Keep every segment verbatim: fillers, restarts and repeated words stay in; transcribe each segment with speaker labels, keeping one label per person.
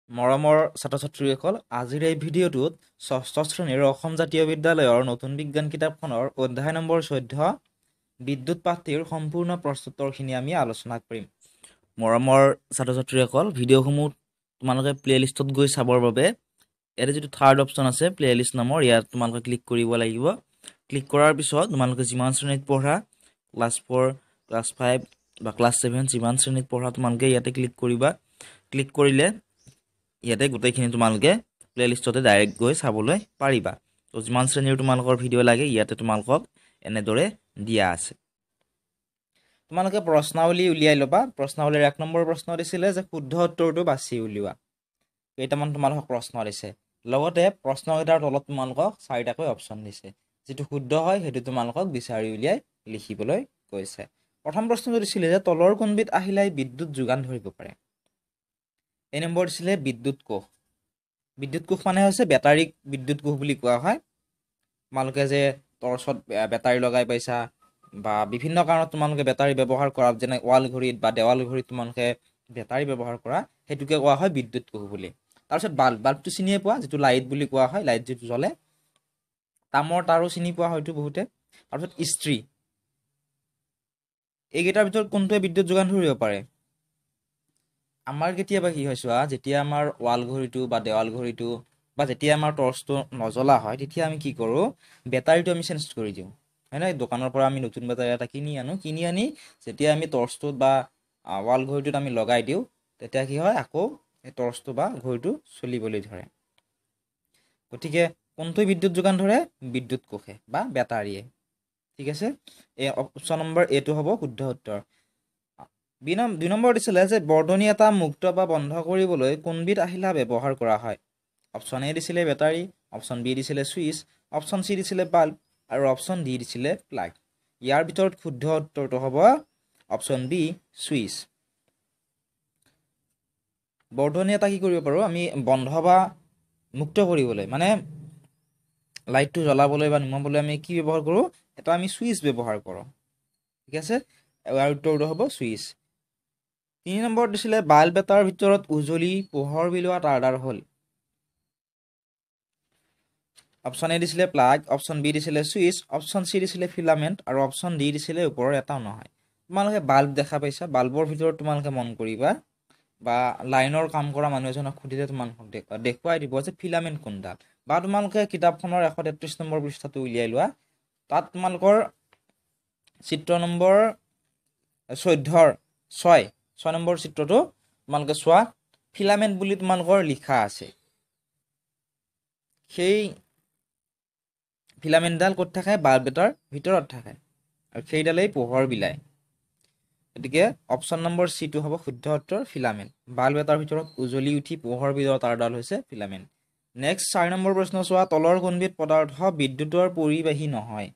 Speaker 1: মৰমৰ ছাত্ৰ-ছাত্ৰীসকল, আজিৰ এই ভিডিঅ'টোত ষষ্ঠ শ্ৰেণীৰ অসম জাতীয় বিদ্যালয়ৰ নতুন বিজ্ঞান কিতাপখনৰ অধ্যায় নম্বৰ চৈধ্য বিদ্যুৎ পাঠটিৰ সম্পূৰ্ণ প্ৰস্তুতৰখিনি আমি আলোচনা কৰিম। মৰমৰ ছাত্ৰ-ছাত্ৰীসকল, ভিডিঅ'সমূহ তোমালোকে প্লেলিষ্টত গৈ চাবৰ বাবে ইয়াতে যিটো থাৰ্ড অপশ্যন আছে প্লেলিষ্ট নামৰ, ইয়াত তোমালোকে ক্লিক কৰিব লাগিব। ক্লিক কৰাৰ পিছত তোমালোকে যিমান শ্ৰেণীত পঢ়া, ক্লাছ ফ'ৰ, ক্লাছ ফাইভ বা ক্লাছ ছেভেন যিমান শ্ৰেণীত পঢ়া তোমালোকে ইয়াতে ক্লিক কৰিবা। ক্লিক কৰিলে ইয়াতে গোটেইখিনি তোমালোকে প্লেলিষ্টতে ডাইৰেক্ট গৈ চাবলৈ পাৰিবা। তো যিমান শ্ৰেণীৰ তোমালোকৰ ভিডিঅ' লাগে ইয়াতে তোমালোকক এনেদৰে দিয়া আছে। তোমালোকে প্ৰশ্নাৱলী উলিয়াই ল'বা। প্ৰশ্নাৱলীৰ এক নম্বৰ প্ৰশ্ন দিছিলে যে শুদ্ধ উত্তৰটো বাছি উলিওৱা। কেইটামান তোমালোকক প্ৰশ্ন দিছে, লগতে প্ৰশ্নকেইটাৰ তলত তোমালোকক চাৰিটাকৈ অপশ্যন দিছে। যিটো শুদ্ধ হয় সেইটো তোমালোকক বিচাৰি উলিয়াই লিখিবলৈ কৈছে। প্ৰথম প্ৰশ্নটো দিছিলে যে তলৰ কোনবিধ আহিলাই বিদ্যুৎ যোগান ধৰিব পাৰে। এই নম্বৰ দিছিলে বিদ্যুৎ কোষ। বিদ্যুৎ কোষ মানে হৈছে বেটাৰীক বিদ্যুৎ কোষ বুলি কোৱা হয়। তোমালোকে যে টৰ্চত বেটাৰী লগাই পাইছা বা বিভিন্ন কাৰণত তোমালোকে বেটাৰী ব্যৱহাৰ কৰা, যেনে ৱাল ঘড়ীত বা দেৱাল ঘড়ীত তোমালোকে বেটাৰী ব্যৱহাৰ কৰা, সেইটোকে কোৱা হয় বিদ্যুৎ কোষ বুলি। তাৰপিছত বাল্ব, বাল্বটো চিনিয়ে পোৱা, যিটো লাইট বুলি কোৱা হয়, লাইট যিটো জ্বলে। তামৰ তাৰো চিনি পোৱা হয়তো বহুতে। তাৰপিছত ইস্ত্ৰী। এইকেইটাৰ ভিতৰত কোনটোৱে বিদ্যুৎ যোগান ধৰিব পাৰে? আমাৰ কেতিয়াবা কি হয় চোৱা, যেতিয়া আমাৰ ৱাল ঘড়ীটো বা দেৱাল ঘড়ীটো বা যেতিয়া আমাৰ টৰ্চটো নজ্বলা হয়, তেতিয়া আমি কি কৰোঁ, বেটাৰীটো আমি চেঞ্জ কৰি দিওঁ, হয় নাই? দোকানৰ পৰা আমি নতুন বেটাৰী এটা কিনি আনো, কিনি আনি যেতিয়া আমি টৰ্চটোত বা ৱাল ঘড়ীটোত আমি লগাই দিওঁ, তেতিয়া কি হয়, আকৌ এই টৰ্চটো বা ঘড়ীটো চলিবলৈ ধৰে। গতিকে কোনটোৱে বিদ্যুৎ যোগান ধৰে? বিদ্যুৎ কোষে বা বেটাৰীয়ে। ঠিক আছে, এই অপশ্যন নম্বৰ এইটো হ'ব শুদ্ধ উত্তৰ। দুই নম্বৰ দিছিলে যে বৰ্তনী এটা মুক্ত বা বন্ধ কৰিবলৈ কোনবিধ আহিলা ব্যৱহাৰ কৰা হয়। অপশ্যন এ দিছিলে বেটাৰী, অপশ্যন বি দিছিলে চুইচ, অপশ্যন চি দিছিলে বাল্ব আৰু অপশ্যন ডি দিছিলে প্লাগ। ইয়াৰ ভিতৰত শুদ্ধ উত্তৰটো হ'ব অপশ্যন বি চুইচ। বৰ্তনী এটা কি কৰিব পাৰোঁ আমি, বন্ধ বা মুক্ত কৰিবলৈ, মানে লাইটটো জ্বলাবলৈ বা নুমাবলৈ আমি কি ব্যৱহাৰ কৰোঁ, এটা আমি চুইচ ব্যৱহাৰ কৰোঁ। ঠিক আছে, ইয়াৰ উত্তৰটো হ'ব চুইচ। তিনি নম্বৰ দিছিলে বাল্ব এটাৰ ভিতৰত উজলি পোহৰ বিলোৱা তাঁৰডাল হ'ল। অপশ্যন এ দিছিলে প্লাগ, অপশ্যন বি দিছিলে চুইচ, অপশ্যন চি দিছিলে ফিলামেণ্ট আৰু অপশ্যন ডি দিছিলে ওপৰৰ এটাও নহয়। তোমালোকে বাল্ব দেখা পাইছা, বাল্বৰ ভিতৰত তোমালোকে মন কৰিবা বা লাইনৰ কাম কৰা মানুহ এজনক সুধিলে তোমালোকক দেখুৱাই দিব যে ফিলামেণ্ট কোনডাল। বা তোমালোকে কিতাপখনৰ এশ তেত্ৰিছ নম্বৰ পৃষ্ঠাটো উলিয়াই লোৱা, তাত তোমালোকৰ চিত্ৰ নম্বৰ চৈধ্যৰ ছয় ছয় নম্বৰ চিত্ৰটো তোমালোকে চোৱা, ফিলামেণ্ট বুলি তোমালোকৰ লিখা আছে। সেই ফিলামেণ্টডাল ক'ত থাকে? বাল্ব এটাৰ ভিতৰত থাকে আৰু সেইডালেই পোহৰ বিলায়। গতিকে অপশ্যন নম্বৰ চিটো হ'ব শুদ্ধ উত্তৰ, ফিলামেণ্ট। বাল্ব এটাৰ ভিতৰত উজলি উঠি পোহৰ বিলোৱা তাঁৰডাল হৈছে ফিলামেণ্ট। নেক্সট চাৰি নম্বৰ প্ৰশ্ন চোৱা, তলৰ কোনবিধ পদাৰ্থ বিদ্যুতৰ পৰিবাহী নহয়।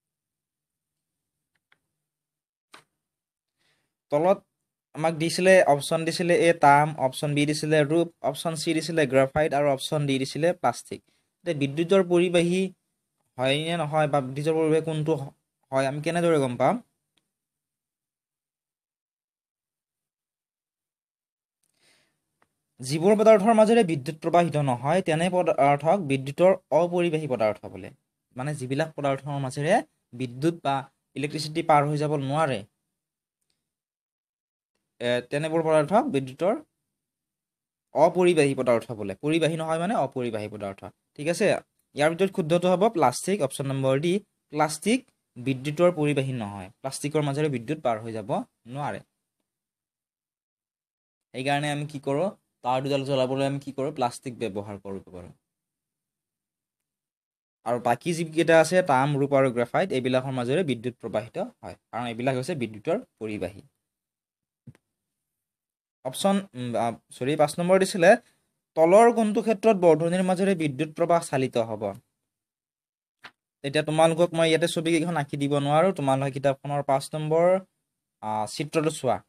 Speaker 1: তলত আমাক দিছিলে অপশ্যন দিছিলে এ তাম, অপশ্যন বি দিছিলে ৰূপ, অপশ্যন চি দিছিলে গ্ৰাফাইট আৰু অপশ্যন ডি দিছিলে প্লাষ্টিক। এতিয়া বিদ্যুতৰ পৰিবাহী হয় নে নহয় বা বিদ্যুতৰ পৰিবাহী কোনটো হয় আমি কেনেদৰে গম পাম? যিবোৰ পদাৰ্থৰ মাজেৰে বিদ্যুৎ প্ৰবাহিত নহয় তেনে পদাৰ্থক বিদ্যুতৰ অপৰিবাহী পদাৰ্থ বোলে। মানে যিবিলাক পদাৰ্থৰ মাজেৰে বিদ্যুৎ বা ইলেক্ট্ৰিচিটি পাৰ হৈ যাব নোৱাৰে, তেনেবোৰ পদাৰ্থক বিদ্যুতৰ অপৰিবাহী পদাৰ্থ বোলে। পৰিবাহী নহয় মানে অপৰিবাহী পদাৰ্থ। ঠিক আছে, ইয়াৰ ভিতৰত শুদ্ধটো হ'ব plastic, option number D. Plastic বিদ্যুতৰ পৰিবাহী নহয়, প্লাষ্টিকৰ মাজেৰে বিদ্যুৎ পাৰ হৈ যাব নোৱাৰে। সেইকাৰণে আমি কি কৰোঁ, তাঁৰ দুডাল জ্বলাবলৈ আমি কি কৰোঁ, প্লাষ্টিক ব্যৱহাৰ কৰিব পাৰোঁ। আৰু বাকী যিকেইটা আছে তাম, ৰূপ আৰু গ্ৰাফাইট, এইবিলাকৰ মাজেৰে বিদ্যুৎ প্ৰবাহিত হয়, কাৰণ এইবিলাক হৈছে বিদ্যুতৰ পৰিবাহী। অপশ্যন চৰি পাঁচ নম্বৰ দিছিলে তলৰ কোনটো ক্ষেত্ৰত বৰ্ধনীৰ মাজেৰে বিদ্যুৎ প্ৰবাহ চালিত হ'ব। এতিয়া তোমালোকক মই ইয়াতে ছবিকেইখন আঁকি দিব নোৱাৰোঁ, তোমালোকে কিতাপখনৰ পাঁচ নম্বৰ চিত্ৰটো চোৱা।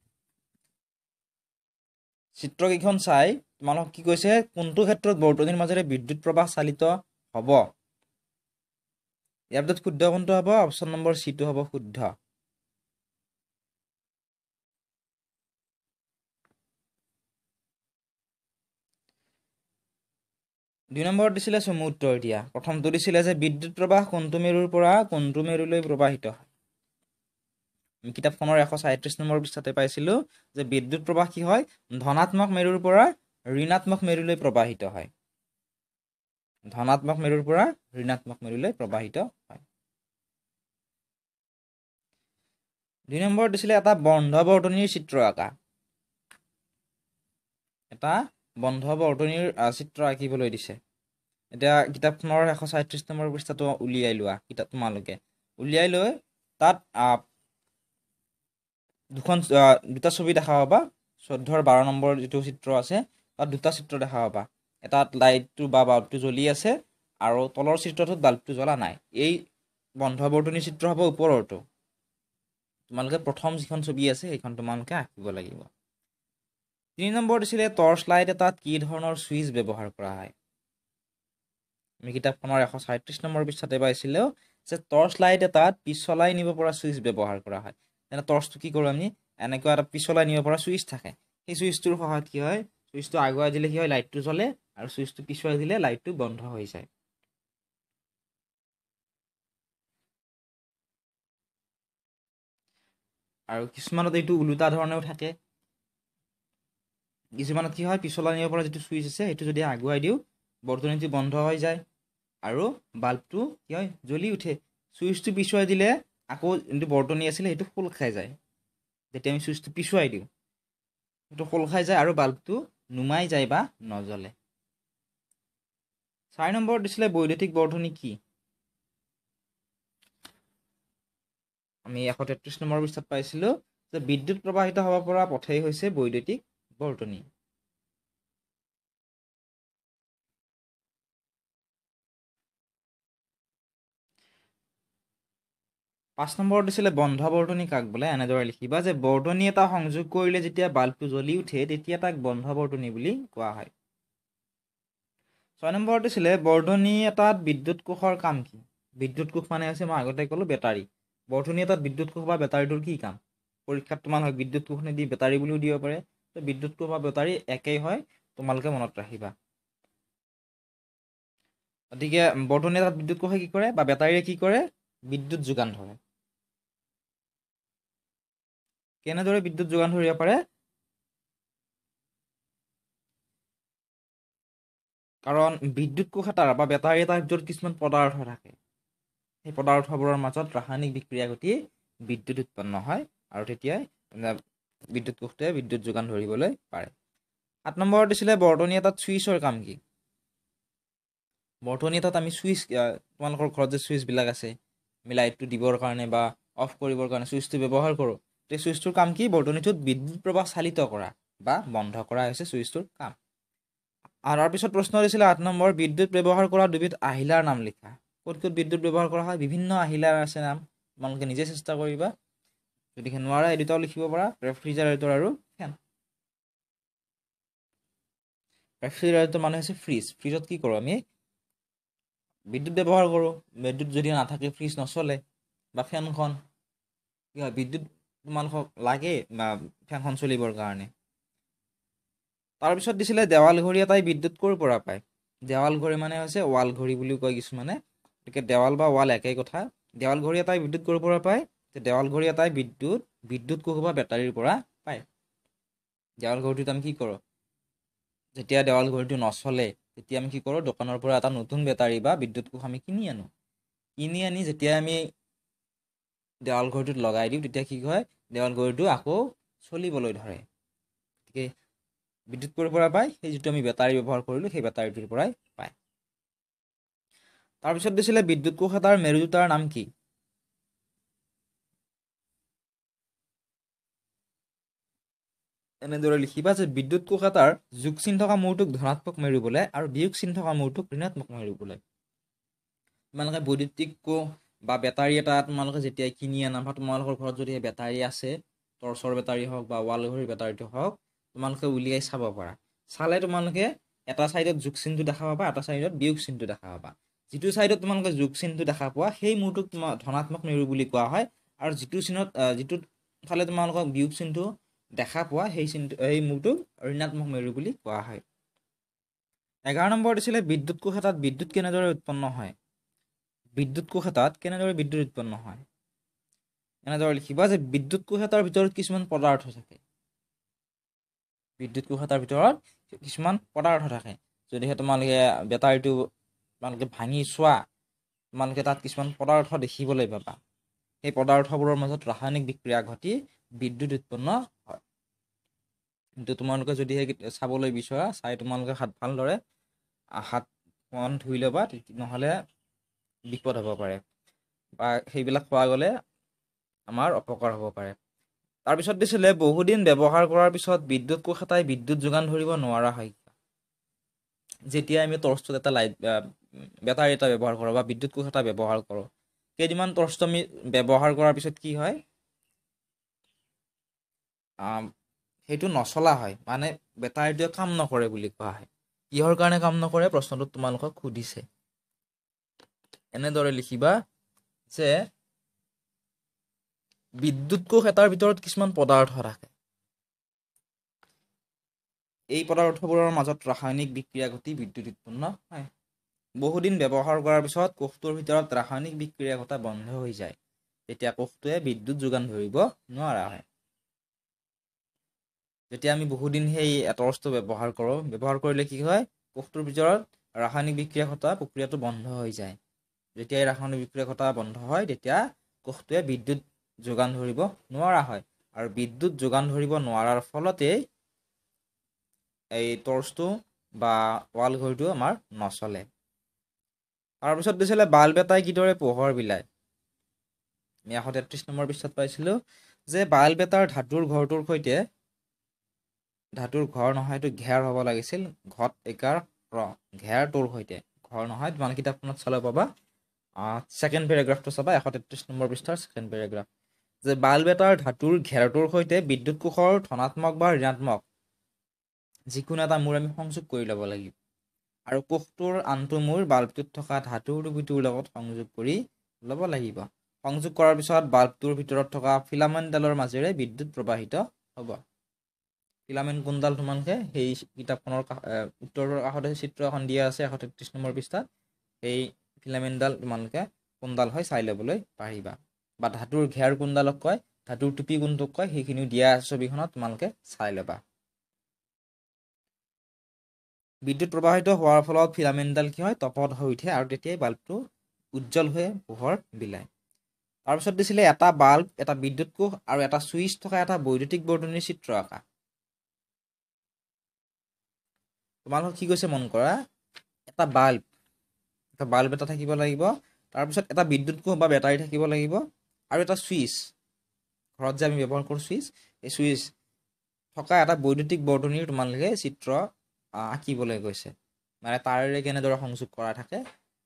Speaker 1: চিত্ৰকেইখন চাই তোমালোকক কি কৈছে, কোনটো ক্ষেত্ৰত বৰ্তনীৰ মাজেৰে বিদ্যুৎ প্ৰবাহ চালিত হ'ব। ইয়াৰ ভিতৰত শুদ্ধ কোনটো হ'ব? অপশ্যন নম্বৰ চিটো হ'ব শুদ্ধ। দুই নম্বৰত দিছিলে চমু উত্তৰ দিয়া প্ৰথমটো দিছিলে যে বিদ্যুৎ প্ৰবাহ কোনটো মেৰুৰ পৰা কোনটো মেৰুলৈ প্ৰবাহিত হয় আমি কিতাপখনৰ এশ ছয়ত্ৰিশ নম্বৰ পৃষ্ঠাতে পাইছিলোঁ যে বিদ্যুৎ প্ৰবাহ কি হয় ধনাত্মক মেৰুৰ পৰা ঋণাত্মক মেৰুলৈ প্ৰবাহিত হয় ধনাত্মক মেৰুৰ পৰা ঋণাত্মক মেৰুলৈ প্ৰবাহিত হয় দুই নম্বৰত দিছিলে এটা বন্ধ বৰ্তনীৰ চিত্ৰ আঁকা এটা বন্ধ বৰ্তনীৰ চিত্ৰ আঁকিবলৈ দিছে এতিয়া কিতাপখনৰ এশ ছয়ত্ৰিশ নম্বৰ পৃষ্ঠাটো উলিয়াই লোৱা কিতাপ তোমালোকে উলিয়াই লৈ তাত দুখন দুটা ছবি দেখা পাবা চৈধ্যৰ বাৰ নম্বৰ যিটো চিত্ৰ আছে তাত দুটা চিত্ৰ দেখা পাবা এটাত লাইটটো বা বাল্বটো জ্বলি আছে আৰু তলৰ চিত্ৰটোত বাল্বটো জ্বলা নাই এই বন্ধ বৰ্তনীৰ চিত্ৰ হ'ব ওপৰৰটো তোমালোকে প্ৰথম যিখন ছবি আছে সেইখন তোমালোকে আঁকিব লাগিব তিনি নম্বৰ দিছিলে টৰ্চ লাইট এটাত কি ধৰণৰ ছুইচ ব্যৱহাৰ কৰা হয় আমি কিতাপখনৰ এশ ছয়ত্ৰিশ নম্বৰ পৃষ্ঠাতে পাইছিলোঁ যে টৰ্চ লাইট এটাত পিছলাই নিব পৰা ছুইচ ব্যৱহাৰ কৰা হয় যেনে টৰ্চটো কি কৰোঁ আমি এনেকুৱা এটা পিছলাই নিব পৰা ছুইচ থাকে সেই ছুইচটোৰ সহায়ত কি হয় ছুইচটো আগুৱাই দিলে কি হয় লাইটটো জ্বলে আৰু ছুইচটো পিছুৱাই দিলে লাইটটো বন্ধ হৈ যায় আৰু কিছুমানত এইটো ওলোটা ধৰণেও থাকে কিছুমানত কি হয় পিছলাই নিব পৰা যিটো ছুইচ আছে সেইটো যদি আগুৱাই দিওঁ বৰ্তনীটো বন্ধ হৈ যায় আৰু বাল্বটো কি হয় জ্বলি উঠে ছুইচটো পিছুৱাই দিলে আকৌ যোনটো বৰ্তনী আছিলে সেইটো খোল খাই যায় যেতিয়া আমি ছুইচটো পিছুৱাই দিওঁ সেইটো খোল খাই যায় আৰু বাল্বটো নুমাই যায় বা নজ্বলে চাৰি নম্বৰত দিছিলে বৈদ্যুতিক বৰ্তনী কি আমি এশ তেত্ৰিশ নম্বৰ পৃষ্ঠাত পাইছিলোঁ যে বিদ্যুৎ প্ৰবাহিত হ'ব পৰা পথেই হৈছে বৈদ্যুতিক বৰ্তনী পাঁচ নম্বৰত দিছিলে বন্ধ বৰ্তনী কাক বোলে এনেদৰে লিখিবা যে বৰ্তনী এটা সংযোগ কৰিলে যেতিয়া বাল্বটো জ্বলি উঠে তেতিয়া তাক বন্ধ বৰ্তনী বুলি কোৱা হয় ছয় নম্বৰত দিছিলে বৰ্তনী এটাত বিদ্যুৎ কোষৰ কাম কি বিদ্যুৎ কোষ মানে হৈছে মই আগতে ক'লোঁ বেটাৰী বৰ্তনী এটাত বিদ্যুৎ কোষ বা বেটাৰীটোৰ কি কাম পৰীক্ষাত তোমালোকক বিদ্যুৎ কোষ নিদি বেটাৰী বুলিও দিব পাৰে তো বিদ্যুৎ কোষ বা বেটাৰী একেই হয় তোমালোকে মনত ৰাখিবা গতিকে বৰ্তনী এটাত বিদ্যুৎ কোষে কি কৰে বা বেটাৰীয়ে কি কৰে বিদ্যুৎ যোগান ধৰে কেনেদৰে বিদ্যুৎ যোগান ধৰিব পাৰে কাৰণ বিদ্যুৎ কোষ এটাৰ বা বেটাৰী এটাৰ ভিতৰত কিছুমান পদাৰ্থ থাকে সেই পদাৰ্থবোৰৰ মাজত ৰাসায়নিক বিক্ৰিয়া ঘটি বিদ্যুৎ উৎপন্ন হয় আৰু তেতিয়াই বিদ্যুৎ কোষটোৱে বিদ্যুৎ যোগান ধৰিবলৈ পাৰে সাত নম্বৰত দিছিলে বৰ্তনী এটাত ছুইচৰ কাম কি বৰ্তনী এটাত আমি ছুইচ তোমালোকৰ ঘৰত যে ছুইচবিলাক আছে আমি লাইটটো দিবৰ কাৰণে বা অফ কৰিবৰ কাৰণে ছুইচটো ব্যৱহাৰ কৰোঁ সেই ছুইচটোৰ কাম কি বৰ্তনীটোত বিদ্যুৎ প্ৰবাহ চালিত কৰা বা বন্ধ কৰা হৈছে ছুইচটোৰ কাম আৰু তাৰপিছত প্ৰশ্ন দিছিলে আঠ নম্বৰ বিদ্যুৎ ব্যৱহাৰ কৰা দুবিধ আহিলাৰ নাম লিখা ক'ত ক'ত বিদ্যুৎ ব্যৱহাৰ কৰা হয় বিভিন্ন আহিলাৰ আছে নাম তোমালোকে নিজে চেষ্টা কৰিবা যদিহে নোৱাৰা এই দুটাও লিখিব পাৰা ৰেফ্ৰিজাৰেটৰ আৰু ফেন ৰেফ্ৰিজাৰেটৰ মানে হৈছে ফ্ৰিজ ফ্ৰিজত কি কৰোঁ আমি বিদ্যুৎ ব্যৱহাৰ কৰোঁ বিদ্যুৎ যদি নাথাকে ফ্ৰিজ নচলে বা ফেনখন কি হয় বিদ্যুৎ তোমালোকক লাগে বা ফেনখন চলিবৰ কাৰণে তাৰপিছত দিছিলে দেৱাল ঘড়ী এটাই বিদ্যুৎ ক'ৰ পৰা পায় দেৱাল ঘড়ী মানে হৈছে ৱাল ঘড়ী বুলিও কয় কিছুমানে গতিকে দেৱাল বা ৱাল একেই কথা দেৱাল ঘড়ী এটাই বিদ্যুৎ ক'ৰ পৰা পায় দেৱাল ঘড়ী এটাই বিদ্যুৎ বিদ্যুৎ কোষ বা বেটাৰীৰ পৰা পায় দেৱাল ঘড়ীটোত আমি কি কৰোঁ যেতিয়া দেৱাল ঘড়ীটো নচলে তেতিয়া আমি কি কৰোঁ দোকানৰ পৰা এটা নতুন বেটাৰী বা বিদ্যুৎ কোষ আমি কিনি আনো কিনি আনি যেতিয়া আমি দেৱাল ঘড়ীটোত লগাই দিওঁ তেতিয়া কি হয় দেৱাল ঘড়ীটো আকৌ চলিবলৈ ধৰে গতিকে বিদ্যুৎ ক'ৰ পৰা পায় সেই যিটো আমি বেটাৰী ব্যৱহাৰ কৰিলোঁ সেই বেটাৰীটোৰ পৰাই পায় তাৰপিছত দিছিলে বিদ্যুৎ কোষ এটাৰ মেৰুতাৰ নাম কি এনেদৰে লিখিবা যে বিদ্যুৎ কোষ এটাৰ যোগ চিন থকা মূৰটোক ধনাত্মক মেৰু বোলে আৰু বিয়োগ চিন থকা মূৰটোক ঋণাত্মক মেৰু বোলে তোমালোকে বৈদ্যুতিক কোষ বা বেটাৰী এটা তোমালোকে যেতিয়া কিনি আনা বা তোমালোকৰ ঘৰত যদি বেটাৰী আছে টৰ্চৰ বেটাৰী হওক বা ৱাল ঘড়ীৰ বেটাৰীটো হওক তোমালোকে উলিয়াই চাব পাৰা চালে তোমালোকে এটা ছাইডত যোগ চিনটো দেখা পাবা এটা ছাইডত বিয়োগ চিনটো দেখা পাবা যিটো ছাইডত তোমালোকে যোগ চিনটো দেখা পোৱা সেই মূৰটোক তোমাৰ ধনাত্মক মেৰু বুলি কোৱা হয় আৰু যিটো চিনত যিটো ফালে তোমালোকক বিয়োগ চিনটো দেখা পোৱা সেই চিনটো এই মূৰটোক ঋণাত্মক মেৰু বুলি কোৱা হয় এঘাৰ নম্বৰ দিছিলে বিদ্যুৎ কোষ এটাত বিদ্যুৎ কেনেদৰে উৎপন্ন হয় বিদ্যুৎ কোষ এটাত কেনেদৰে বিদ্যুৎ উৎপন্ন হয় এনেদৰে লিখিবা যে বিদ্যুৎ কোষ এটাৰ ভিতৰত কিছুমান পদাৰ্থ থাকে বিদ্যুৎ কোষ এটাৰ ভিতৰত কিছুমান পদাৰ্থ থাকে যদিহে তোমালোকে বেটাৰীটো তোমালোকে ভাঙি চোৱা তোমালোকে তাত কিছুমান পদাৰ্থ দেখিবলৈ পাবা সেই পদাৰ্থবোৰৰ মাজত ৰাসায়নিক বিক্ৰিয়া ঘটি বিদ্যুৎ উৎপন্ন হয় কিন্তু তোমালোকে যদিহে চাবলৈ বিচৰা চাই তোমালোকে হাত ভালদৰে হাত মন ধুই ল'বা নহ'লে বিপদ হ'ব পাৰে বা সেইবিলাক খোৱা গ'লে আমাৰ অপকাৰ হ'ব পাৰে তাৰপিছত দিছিলে বহুদিন ব্যৱহাৰ কৰাৰ পিছত বিদ্যুৎ কোষ এটাই বিদ্যুৎ যোগান ধৰিব নোৱাৰা হয় যেতিয়া আমি টৰ্চটোত এটা লাইট বেটাৰী এটা ব্যৱহাৰ কৰোঁ বা বিদ্যুৎ কোষ এটা ব্যৱহাৰ কৰোঁ কেইদিনমান টৰ্চটো আমি ব্যৱহাৰ কৰাৰ পিছত কি হয় সেইটো নচলা হয় মানে বেটাৰীটোৱে কাম নকৰে বুলি কোৱা হয় কিহৰ কাৰণে কাম নকৰে প্ৰশ্নটোত তোমালোকক সুধিছে এনেদৰে লিখিবা যে বিদ্যুৎ কোষ এটাৰ ভিতৰত কিছুমান পদাৰ্থ থাকে এই পদাৰ্থবোৰৰ মাজত ৰাসায়নিক বিক্ৰিয়া ঘটি বিদ্যুৎ উৎপন্ন হয় বহুদিন ব্যৱহাৰ কৰাৰ পিছত কোষটোৰ ভিতৰত ৰাসায়নিক বিক্ৰিয়া ঘটা বন্ধ হৈ যায় তেতিয়া কোষটোৱে বিদ্যুৎ যোগান ধৰিব নোৱাৰা হয় যেতিয়া আমি বহুদিন সেই টৰ্চটো ব্যৱহাৰ কৰোঁ ব্যৱহাৰ কৰিলে কি হয় কোষটোৰ ভিতৰত ৰাসায়নিক বিক্ৰিয়া ঘটা প্ৰক্ৰিয়াটো বন্ধ হৈ যায় যেতিয়া এই ৰাসায়নিক বিক্ৰিয়া ঘটা বন্ধ হয় তেতিয়া কোষটোৱে বিদ্যুৎ যোগান ধৰিব নোৱাৰা হয় আৰু বিদ্যুৎ যোগান ধৰিব নোৱাৰাৰ ফলতেই এই টৰ্চটো বা ৱাল ঘড়ীটো আমাৰ নচলে তাৰপিছত দিছিলে বাল্ব এটাই কিদৰে পোহৰ বিলায় আমি এশ তেত্ৰিছ নম্বৰ পৃষ্ঠাত পাইছিলোঁ যে বাল্ব এটাৰ ধাতুৰ ঘৰটোৰ সৈতে ধাতুৰ ঘৰ নহয় এইটো ঘেৰ হ'ব লাগিছিল ঘট একাৰ ৰ ঘেৰটোৰ সৈতে ঘৰ নহয় তোমালোকে কিতাপখনত চালে পাবা ছেকেণ্ড পেৰাগ্ৰাফটো চাবা এশ তেত্ৰিছ নম্বৰ পৃষ্ঠাৰ ছেকেণ্ড পেৰাগ্ৰাফ যে বাল্ব এটাৰ ধাতুৰ ঘেৰটোৰ সৈতে বিদ্যুৎ কোষৰ ধনাত্মক বা ঋণাত্মক যিকোনো এটা মূৰ আমি সংযোগ কৰি ল'ব লাগিব আৰু কোষটোৰ আনটো মূৰ বাল্বটোত থকা ধাতুৰ টুপিটোৰ লগত সংযোগ কৰি ল'ব লাগিব সংযোগ কৰাৰ পিছত বাল্বটোৰ ভিতৰত থকা ফিলামেণ্টডালৰ মাজেৰে বিদ্যুৎ প্ৰবাহিত হ'ব ফিলামেণ্ট কোনডাল তোমালোকে সেই কিতাপখনৰ উত্তৰৰ কাষতে চিত্ৰ এখন দিয়া আছে এশ তেত্ৰিছ নম্বৰ পৃষ্ঠাত সেই ফিলামেণ্টডাল তোমালোকে কোনডাল হয় চাই ল'বলৈ পাৰিবা বা ধাতুৰ ঘেৰ কোনডালক কয় ধাতুৰ টুপি কোনটোক কয় সেইখিনিও দিয়া আছে ছবিখনত তোমালোকে চাই ল'বা বিদ্যুৎ প্ৰবাহিত হোৱাৰ ফলত ফিলামেণ্টডাল কি হয় তপত হৈ উঠে আৰু তেতিয়াই বাল্বটো উজ্জ্বল হৈ পোহৰ বিলায় তাৰপিছত দিছিলে এটা বাল্ব এটা বিদ্যুৎ কোষ আৰু এটা ছুইচ থকা এটা বৈদ্যুতিক বৰ্তনীৰ চিত্ৰ আঁকা তোমালোকক কি কৈছে মন কৰা এটা বাল্ব এটা বাল্ব এটা থাকিব লাগিব তাৰপিছত এটা বিদ্যুৎ কোষ বা বেটাৰী থাকিব লাগিব আৰু এটা ছুইচ ঘৰত যে আমি ব্যৱহাৰ কৰোঁ ছুইচ এই ছুইচ থকা এটা বৈদ্যুতিক বৰ্তনীৰ তোমালোকে চিত্ৰ আঁকিবলৈ গৈছে মানে তাৰেৰে কেনেদৰে সংযোগ কৰা থাকে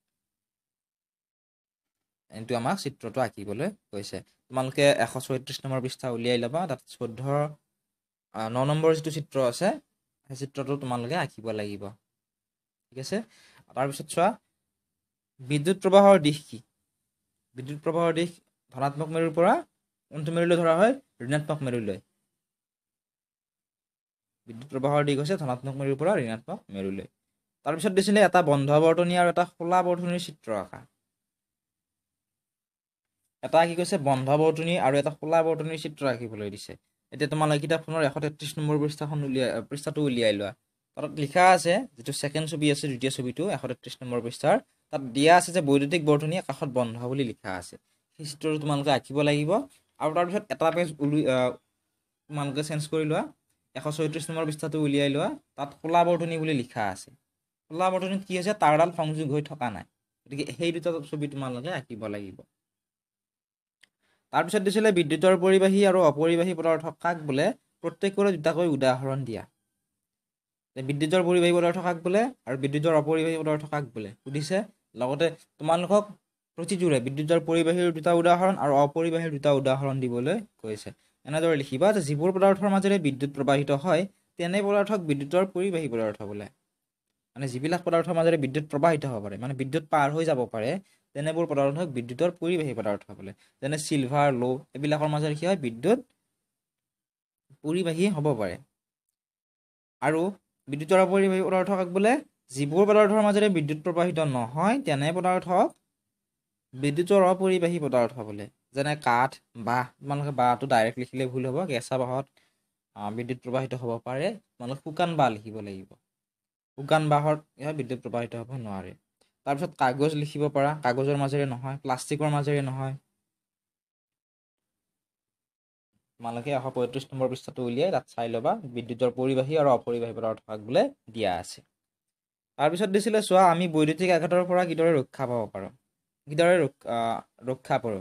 Speaker 1: এইটো আমাক চিত্ৰটো আঁকিবলৈ কৈছে তোমালোকে এশ ছয়ত্ৰিছ নম্বৰ পৃষ্ঠা উলিয়াই ল'বা তাত চৈধ্য ন নম্বৰ যিটো চিত্ৰ আছে সেই চিত্ৰটো তোমালোকে আঁকিব লাগিব ঠিক আছে তাৰপিছত চোৱা বিদ্যুৎ প্ৰবাহৰ দিশ কি বিদ্যুৎ প্ৰবাহৰ দিশ ধনাত্মক মেৰুৰ পৰা কোনটো মেৰুলৈ ধৰা হয় ঋণাত্মক মেৰুলৈ বিদ্যুৎ প্ৰবাহৰ দিশ হৈছে ধনাত্মক মেৰুৰ পৰা ঋণাত্মক মেৰুলৈ তাৰপিছত দিছিলে এটা বন্ধ বৰ্তনী আৰু এটা খোলা বৰ্তনীৰ চিত্ৰ আঁকা এটা কি কৈছে বন্ধ বৰ্তনী আৰু এটা খোলা বৰ্তনীৰ চিত্ৰ আঁকিবলৈ দিছে এতিয়া তোমালোকে কিতাপখনৰ এশ তেত্ৰিছ নম্বৰ পৃষ্ঠাখন উলিয়াই পৃষ্ঠাটো উলিয়াই লোৱা তাত লিখা আছে যিটো ছেকেণ্ড ছবি আছে দ্বিতীয় ছবিটো এশ তেত্ৰিছ নম্বৰ পৃষ্ঠাৰ তাত দিয়া আছে যে বৈদ্যুতিক বৰ্তনী কাষত বন্ধ বুলি লিখা আছে সেই চিত্ৰটো তোমালোকে আঁকিব লাগিব আৰু তাৰপিছত এটা পেজ উলি তোমালোকে চেঞ্জ কৰি লোৱা এশ ছয়ত্ৰিছ নম্বৰ পৃষ্ঠাটো উলিয়াই লোৱা তাত খোলা বৰ্তনী বুলি লিখা আছে খোলা বৰ্তনীত কি হৈছে তাঁৰডাল সংযোগ হৈ থকা নাই গতিকে সেই দুটা ছবি তোমালোকে আঁকিব লাগিব তাৰপিছত দিছিলে বিদ্যুতৰ পৰিবাহী আৰু অপৰিবাহী পদাৰ্থ কাক বোলে প্ৰত্যেকৰে দুটাকৈ উদাহৰণ দিয়া বিদ্যুতৰ পৰিবাহী পদাৰ্থ কাক বোলে আৰু বিদ্যুতৰ অপৰিবাহী পদাৰ্থ কাক বোলে সুধিছে লগতে তোমালোকক প্ৰতিটোৰে বিদ্যুতৰ পৰিবাহীৰ দুটা উদাহৰণ আৰু অপৰিবাহীৰ দুটা উদাহৰণ দিবলৈ কৈছে এনেদৰে লিখিবা যে যিবোৰ পদাৰ্থৰ মাজেৰে বিদ্যুৎ প্ৰবাহিত হয় তেনে পদাৰ্থক বিদ্যুতৰ পৰিবাহী পদাৰ্থ বোলে মানে যিবিলাক পদাৰ্থৰ মাজেৰে বিদ্যুৎ প্ৰবাহিত হ'ব পাৰে মানে বিদ্যুৎ পাৰ হৈ যাব পাৰে তেনেবোৰ পদাৰ্থক বিদ্যুতৰ পৰিবাহী পদাৰ্থ বোলে যেনে চিলভাৰ লো এইবিলাকৰ মাজেৰে কি হয় বিদ্যুৎ পৰিবাহী হ'ব পাৰে আৰু বিদ্যুতৰ অপৰিবাহী পদাৰ্থ কাক বোলে যিবোৰ পদাৰ্থৰ মাজেৰে বিদ্যুৎ প্ৰবাহিত নহয় তেনে পদাৰ্থক বিদ্যুতৰ অপৰিবাহী পদাৰ্থ বোলে। যেনে কাঠ, বাঁহ, তোমালোকে বাঁহটো ডাইৰেক্ট লিখিলে ভুল হ'ব, কেঁচা বাঁহত বিদ্যুৎ প্ৰবাহিত হ'ব পাৰে, তোমালোকে শুকান বাঁহ লিখিব লাগিব। শুকান বাঁহত বিদ্যুৎ প্ৰবাহিত হ'ব নোৱাৰে। তাৰপিছত কাগজ লিখিব পাৰা, কাগজৰ মাজেৰে নহয়, প্লাষ্টিকৰ মাজেৰে নহয়। তোমালোকে এশ পঁয়ত্ৰিছ নম্বৰ পৃষ্ঠাটো উলিয়াই তাত চাই ল'বা, বিদ্যুতৰ পৰিবাহী আৰু অপৰিবাহী পদাৰ্থ বোলে দিয়া আছে। তাৰপিছত দিছিলে চোৱা, আমি বৈদ্যুতিক আঘাতৰ পৰা কিদৰে ৰক্ষা পাব পাৰোঁ, কিদৰে ৰক্ষা পাৰোঁ।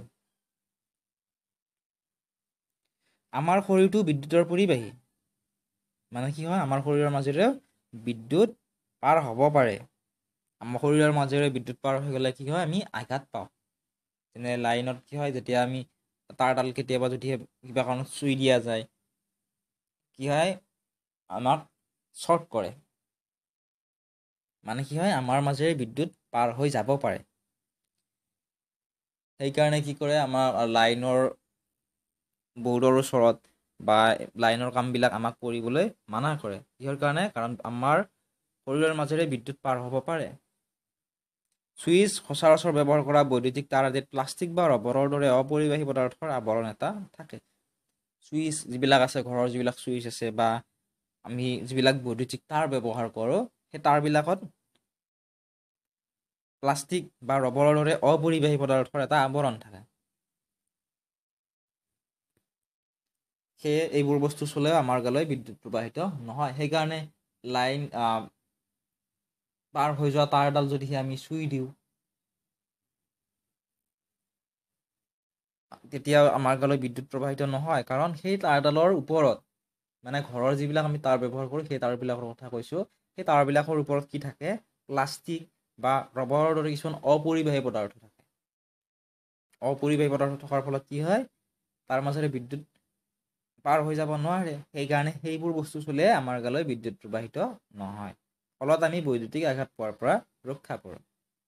Speaker 1: আমাৰ শৰীৰটো বিদ্যুতৰ পৰিবাহী, মানে কি হয়, আমাৰ শৰীৰৰ মাজেৰে বিদ্যুৎ পাৰ হ'ব পাৰে। আমাৰ শৰীৰৰ মাজেৰে বিদ্যুৎ পাৰ হৈ গ'লে কি হয়, আমি আঘাত পাওঁ। যেনে লাইনত কি হয়, যেতিয়া আমি তাঁৰডাল কেতিয়াবা যদি কিবা কাৰণত চুই দিয়া যায়, কি হয়, আমাক শ্বৰ্ট কৰে, মানে কি হয়, আমাৰ মাজেৰে বিদ্যুৎ পাৰ হৈ যাব পাৰে। সেইকাৰণে কি কৰে, আমাৰ লাইনৰ বৰ্ডৰ ওচৰত বা লাইনৰ কামবিলাক আমাক কৰিবলৈ মানা কৰে। কিহৰ কাৰণে? কাৰণ আমাৰ শৰীৰৰ মাজেৰে বিদ্যুৎ পাৰ হ'ব পাৰে। চুইচ সচৰাচৰ ব্যৱহাৰ কৰা বৈদ্যুতিক তাঁৰ আদিত প্লাষ্টিক বা ৰবৰৰ দৰে অপৰিবাহী পদাৰ্থৰ আৱৰণ এটা থাকে। চুইচ যিবিলাক আছে, ঘৰৰ যিবিলাক চুইচ আছে বা আমি যিবিলাক বৈদ্যুতিক তাঁৰ ব্যৱহাৰ কৰোঁ, সেই তাঁৰবিলাকত প্লাষ্টিক বা ৰবৰৰ দৰে অপৰিবাহী পদাৰ্থৰ এটা আৱৰণ থাকে। সেয়ে এইবোৰ বস্তু চলেও আমাৰ গালৈ বিদ্যুৎ প্ৰবাহিত নহয়। সেইকাৰণে লাইন পাৰ হৈ যোৱা তাঁৰডাল যদিহে আমি চুই দিওঁ, তেতিয়া আমাৰ গালৈ বিদ্যুৎ প্ৰবাহিত নহয়, কাৰণ সেই তাঁৰডালৰ ওপৰত, মানে ঘৰৰ যিবিলাক আমি তাঁৰ ব্যৱহাৰ কৰোঁ, সেই তাঁৰবিলাকৰ কথা কৈছোঁ, সেই তাঁৰবিলাকৰ ওপৰত কি থাকে, প্লাষ্টিক বা ৰবৰৰ দৰে কিছুমান অপৰিবাহী পদাৰ্থ থাকে। অপৰিবাহী পদাৰ্থ থকাৰ ফলত কি হয়, তাৰ মাজেৰে বিদ্যুৎ পাৰ হৈ যাব নোৱাৰে। সেইকাৰণে সেইবোৰ বস্তু চুলে আমাৰ গালৈ বিদ্যুৎ প্ৰবাহিত নহয়, ফলত আমি বৈদ্যুতিক আঘাত পোৱাৰ পৰা ৰক্ষা পাৰোঁ।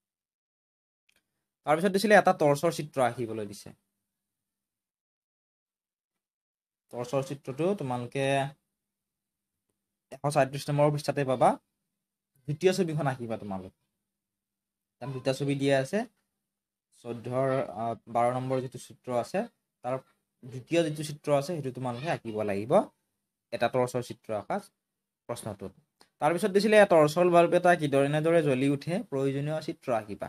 Speaker 1: তাৰপিছত দিছিলে এটা টৰ্চৰ চিত্ৰ আঁকিবলৈ দিছে। টৰ্চৰ চিত্ৰটো তোমালোকে এশ ছয়ত্ৰিছ নম্বৰ পৃষ্ঠাতে পাবা। দ্বিতীয় ছবিখন আঁকিবা তোমালোকে। তাত দুটা ছবি দিয়া আছে। চৈধ্যৰ বাৰ নম্বৰ যিটো চিত্ৰ আছে, তাৰ দ্বিতীয় যিটো চিত্ৰ আছে সেইটো তোমালোকে আঁকিব লাগিব এটা টৰ্চৰ চিত্ৰ আঁকা প্ৰশ্নটোত। তাৰপিছত দিছিলে টৰ্চৰ বাল্ব এটা কিদৰে এনেদৰে জ্বলি উঠে, প্ৰয়োজনীয় চিত্ৰ আঁকিবা।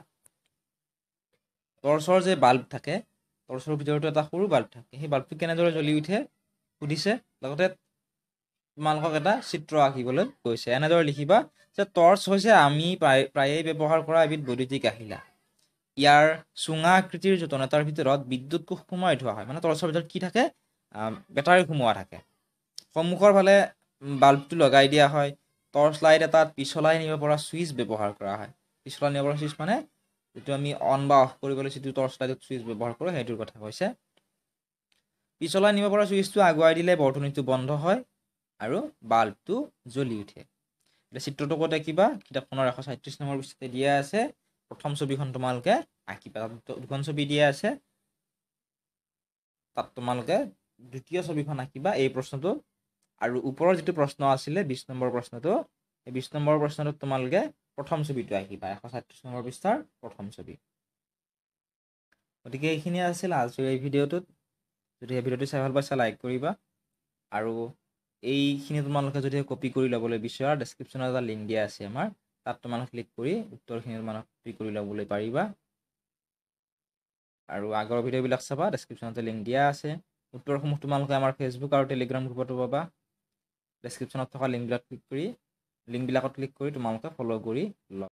Speaker 1: টৰ্চৰ যে বাল্ব থাকে, টৰ্চৰ ভিতৰতো এটা সৰু বাল্ব থাকে, সেই বাল্বটো কেনেদৰে জ্বলি উঠে সুধিছে। লগতে তোমালোকক এটা চিত্ৰ আঁকিবলৈ কৈছে। এনেদৰে লিখিবা যে টৰ্চ হৈছে আমি প্ৰায় প্ৰায়েই ব্যৱহাৰ কৰা এবিধ বৈদ্যুতিক আহিলা। ইয়াৰ চুঙা আকৃতিৰ জোতন এটাৰ ভিতৰত বিদ্যুৎ কোষ সোমাই থোৱা হয়। মানে টৰ্চৰ ভিতৰত কি থাকে, বেটাৰী সোমোৱা থাকে। সন্মুখৰ ফালে বাল্বটো লগাই দিয়া হয়। টৰ্চ লাইট এটাত পিছলাই নিব পৰা চুইচ ব্যৱহাৰ কৰা হয়। পিছলাই নিব পৰা চুইচ মানে যিটো আমি অন বা অফ কৰিবলৈ যিটো টৰ্চ লাইটত চুইচ ব্যৱহাৰ কৰোঁ, সেইটোৰ কথা কৈছে। পিছলাই নিব পৰা চুইচটো আগুৱাই দিলে বৰ্তনীটো বন্ধ হয় আৰু বাল্বটো জ্বলি উঠে। এতিয়া চিত্ৰটো ক'ত আঁকিবা, কিতাপখনৰ এশ ছয়ত্ৰিছ নম্বৰ পৃষ্ঠাতে দিয়া আছে। প্ৰথম ছবিখন তোমালোকে আঁকিবা। দুখন ছবি দিয়া আছে, তাত তোমালোকে দ্বিতীয় ছবিখন আঁকিবা এই প্ৰশ্নটো। আৰু ওপৰৰ যিটো প্ৰশ্ন আছিলে বিশ নম্বৰ প্ৰশ্নটো, এই বিশ নম্বৰ প্ৰশ্নটোত তোমালোকে প্ৰথম ছবিটো আঁকিবা, এশ ছয়ত্ৰিছ নম্বৰ পৃষ্ঠাৰ প্ৰথম ছবি। গতিকে এইখিনিয়ে আছিল আজিৰ এই ভিডিঅ'টোত। যদি এই ভিডিঅ'টো চাই ভাল পাইছা, লাইক কৰিবা। আৰু এইখিনি তোমালোকে যদি কপি কৰি ল'বলৈ বিচৰা, ডেছক্ৰিপশ্যনত এটা লিংক দিয়া আছে আমাৰ, তাত তোমালোকে ক্লিক কৰি উত্তৰখিনি তোমালোকে কপি কৰি ল'বলৈ পাৰিবা। আৰু আগৰ ভিডিঅ'বিলাক চাবা, ডেছক্ৰিপশ্যনতে লিংক দিয়া আছে। উত্তৰসমূহ তোমালোকে আমাৰ ফেচবুক আৰু টেলিগ্ৰাম গ্ৰুপতো পাবা। ডেছক্ৰিপশ্যনত থকা লিংকবিলাক ক্লিক কৰি লিংকবিলাকত ক্লিক কৰি তোমালোকে ফ'ল' কৰি ল'বা।